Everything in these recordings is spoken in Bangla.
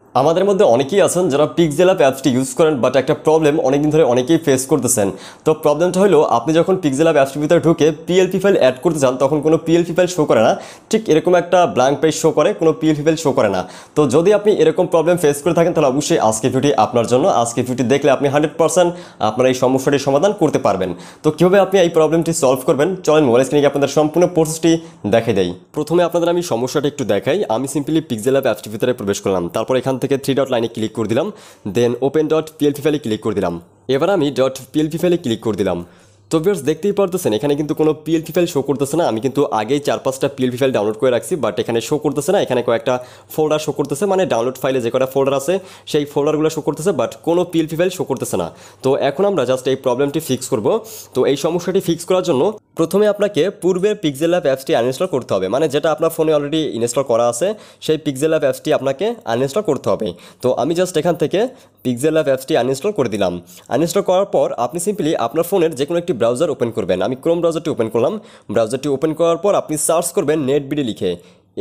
আমাদের মধ্যে অনেকেই আছেন যারা পিক্সেলল্যাব অ্যাপসটি ইউজ করেন, বাট একটা প্রবলেম অনেকদিন ধরে অনেকেই ফেস করতেছেন। তো প্রবলেমটা হলো, আপনি যখন পিক্সেলল্যাব অ্যাপসটির ভিতরে ঢুকে পিএলপি ফাইল অ্যাড করতে চান, তখন কোনো পিএলপি ফাইল শো করে না। ঠিক এরকম একটা ব্ল্যাঙ্ক পেজ শো করে, কোনো পিএলপি ফাইল শো করে না। তো যদি আপনি এরকম প্রবলেম ফেস করে থাকেন, তাহলে অবশ্যই আজকে ভিডিওটি আপনার জন্য। আজকে ভিডিওটি দেখলে আপনি 100% আপনার এই সমস্যাটির সমাধান করতে পারবেন। তো কীভাবে আপনি এই প্রবলেমটি সলভ করবেন, চলেন মোবাইল স্ক্রিনে আপনাদের সম্পূর্ণ প্রসেসটি দেখে দেই। প্রথমে আপনাদের আমি সমস্যাটা একটু দেখাই। আমি সিম্পলি পিক্সেলল্যাব অ্যাপসটির ভিতরে প্রবেশ করলাম, তারপর এখান থেকে 3 ডট লাইনে ক্লিক করে দিলাম, দেন ওপেন ডট পিএলপি ফাইলে ক্লিক করে দিলাম। এবার আমি ডট পিএলপি ফাইলে ক্লিক করে দিলাম। তো ভিউয়ার্স, দেখতেই পারতেছেন এখানে কিন্তু কোনো পিএলপি ফাইল শো করতেছে না। আমি কিন্তু আগেই 4-5টা পিএলপি ফাইল ডাউনলোড করে রাখছি, বাট এখানে শো করতেছে না। এখানে কয়েকটা ফোল্ডার শো করতেছে, মানে ডাউনলোড ফাইলে যে কটা ফোল্ডার আছে সেই ফোল্ডারগুলো শো করতেছে, বাট কোনো পিএলপি ফাইল শো করতেছে না। তো এখন আমরা জাস্ট এই প্রবলেমটি ফিক্স করব। তো এই সমস্যাটি ফিক্স করার জন্য প্রথমে আপনাকে পূর্বের পিক্সেলল্যাব অ্যাপসটি আনইনস্টল করতে হবে, মানে যেটা আপনার ফোনে অলরেডি ইনস্টল করা আছে সেই পিক্সেলল্যাব অ্যাপসটি আপনাকে আনইনস্টল করতে হবে। তো আমি জাস্ট এখান থেকে পিক্সেলল্যাব অ্যাপসটি আনইনস্টল করে দিলাম। আনইনস্টল করার পর আপনি সিম্পলি আপনার ফোনের যে কোনো একটি ব্রাউজার ওপেন করবেন। আমি ক্রোম ব্রাউজারটি ওপেন করলাম। ব্রাউজারটি ওপেন করার পর আপনি সার্চ করবেন নেটবিডি লিখে,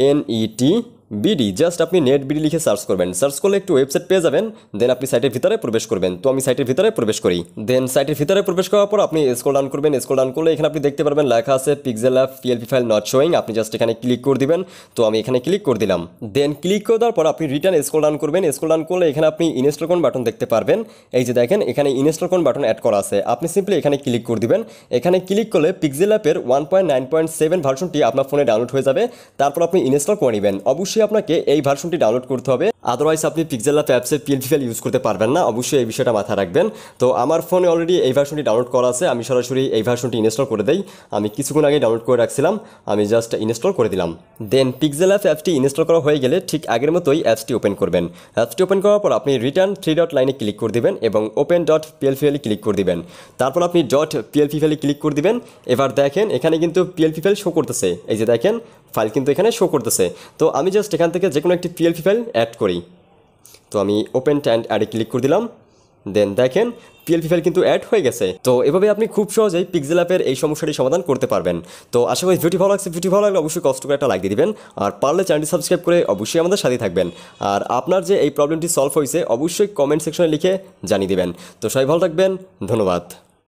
NETBD, জাস্ট আপনি নেটবিডি লিখে সার্চ করবেন। সার্চ করলে একটু ওয়েবসাইট পেয়ে যাবেন, দেন আপনি সাইটের ভিতরে প্রবেশ করবেন। তো আমি সাইটের ভিতরে প্রবেশ করি। দেন সাইটের ভিতরে প্রবেশ করার পর আপনি স্ক্রল ডাউন করবেন। স্ক্রল ডাউন করলে এখানে আপনি দেখতে পারবেন লেখা আছে PixelLab PLP file not showing. আপনি জাস্ট এখানে ক্লিক করে দিবেন। তো আমি এখানে ক্লিক করে দিলাম। দেন ক্লিক করে দেওয়ার পর আপনি রিটার্ন স্ক্রল ডাউন করবেন। স্ক্রল ডাউন করলে এখানে আপনি ইনস্টল কোন বাটন দেখতে পারবেন। এই যে দেখেন এখানে ইনস্টল কোন বাটন অ্যাড করা আছে, আপনি সিম্পলি এখানে ক্লিক করে দিবেন। এখানে ক্লিক করলে পিক্সেলল্যাবের 1.9.7 ভার্সনটি আপনার ফোনে ডাউনলোড হয়ে যাবে। তারপর আপনি ইনস্টল করে নেবেন। অবশ্যই আপনাকে এই ভার্সনটি ডাউনলোড করতে হবে, আদারওয়াইজ আপনি পিক্সেলল্যাব অ্যাপসের পিএলপি ফাইল ইউজ করতে পারবেন না। অবশ্যই এই বিষয়টা মাথায় রাখবেন। তো আমার ফোনে অলরেডি এই ভার্সনটি ডাউনলোড করা আছে, আমি সরাসরি এই ভার্সনটি ইনস্টল করে দেই। আমি কিছুক্ষণ আগে ডাউনলোড করে রাখছিলাম, আমি জাস্ট ইনস্টল করে দিলাম। দেন পিক্সেলল্যাব অ্যাপসটি ইনস্টল করা হয়ে গেলে ঠিক আগের মতোই অ্যাপসটি ওপেন করবেন। অ্যাপসটি ওপেন করার পর আপনি রিটার্ন 3 ডট লাইনে ক্লিক করে দিবেন এবং ওপেন ডট পিএলপি ফাইলে ক্লিক করে দিবেন। তারপর আপনি ডট পিএলপি ফাইলে ক্লিক করে দিবেন। এবার দেখেন এখানে কিন্তু পিএলপি ফাইল শো করতেছে। এই যে দেখেন ফাইল কিন্তু এখানে শো করতেছে। তো আমি জাস্ট এখান থেকে যে কোনো একটি পিএলপি ফাইল অ্যাড করি। তো আমি ওপেন অ্যান্ড অ্যাডে ক্লিক করে দিলাম। দেন দেখেন পিএলপি ফাইল কিন্তু অ্যাড হয়ে গেছে। তো এভাবে আপনি খুব সহজেই পিক্সেলল্যাবের এই সমস্যাটি সমাধান করতে পারবেন। তো আশা করি ভিডিও ভালো লাগছে। ভিডিও ভালো লাগলে অবশ্যই কষ্ট করে একটা লাইক দিয়ে দিবেন, আর পারলে চ্যানেলটি সাবস্ক্রাইব করে অবশ্যই আমাদের সাথে থাকবেন। আর আপনার যে এই প্রবলেমটি সলভ হয়েছে অবশ্যই কমেন্ট সেকশনে লিখে জানিয়ে দেবেন। তো সবাই ভালো থাকবেন, ধন্যবাদ।